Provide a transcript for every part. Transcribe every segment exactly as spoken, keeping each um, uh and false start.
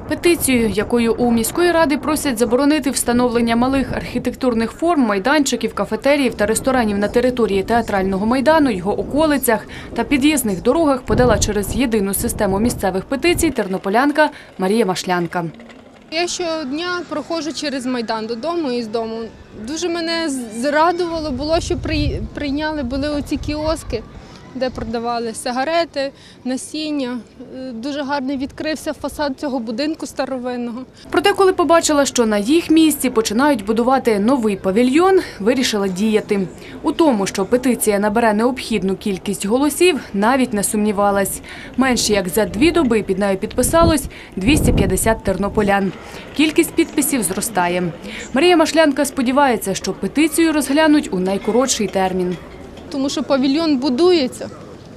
Петицію, якою у міської ради просять заборонити встановлення малих архітектурних форм, майданчиків, кафетеріїв та ресторанів на території театрального майдану, його околицях та під'їзних дорогах, подала через єдину систему місцевих петицій тернополянка Марія Машлянка. Я щодня проходжу через Майдан додому і з дому. Дуже мене зрадувало було, що прийняли були оці кіоски, де продавали сигарети, насіння. Дуже гарний відкрився фасад цього будинку старовинного. Проте, коли побачила, що на їх місці починають будувати новий павільйон, вирішила діяти. У тому, що петиція набере необхідну кількість голосів, навіть не сумнівалась. Менше як за дві доби під нею підписалось двісті п'ятдесят тернополян. Кількість підписів зростає. Марія Машлянка сподівається, що петицію розглянуть у найкоротший термін. Тому що павільйон будується,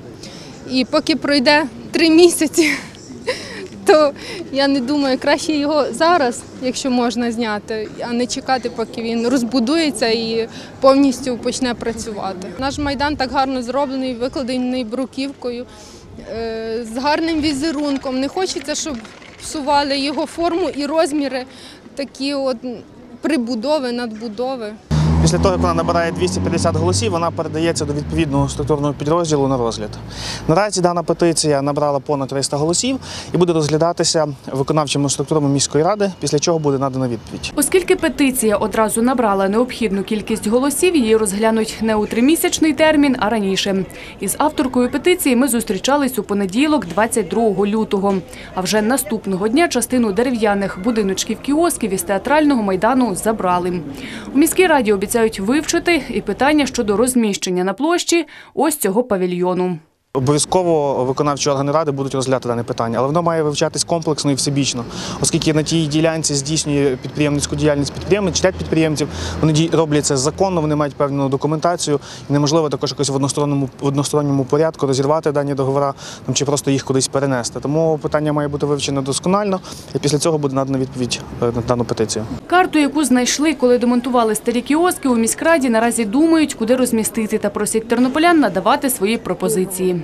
і поки пройде три місяці, то я не думаю, краще його зараз, якщо можна зняти, а не чекати, поки він розбудується і повністю почне працювати. Наш Майдан так гарно зроблений, викладений бруківкою, з гарним візерунком. Не хочеться, щоб псували його форму і розміри, такі от прибудови, надбудови. Після того, як вона набирає двісті п'ятдесят голосів, вона передається до відповідного структурного підрозділу на розгляд. Наразі дана петиція набрала понад триста голосів і буде розглядатися виконавчими структурами міської ради, після чого буде надана відповідь. Оскільки петиція одразу набрала необхідну кількість голосів, її розглянуть не у тримісячний термін, а раніше. Із авторкою петиції ми зустрічались у понеділок, двадцять другого лютого. А вже наступного дня частину дерев'яних будиночків-кіосків із театрального майдану забрали. У міській раді обіцяють вивчити і питання щодо розміщення на площі ось цього павільйону. Обов'язково виконавчі органи ради будуть розглядати дане питання, але воно має вивчатись комплексно і всебічно, оскільки на тій ділянці здійснює підприємницьку діяльність підприємець, чотири підприємців, вони роблять це законно, вони мають певну документацію, і неможливо також якось в односторонньому, в односторонньому порядку розірвати дані договори там, чи просто їх кудись перенести. Тому питання має бути вивчено досконально, і після цього буде надана відповідь на дану петицію. Карту, яку знайшли, коли демонтували старі кіоски, у міськраді наразі думають, куди розмістити, та просять тернополян надавати свої пропозиції.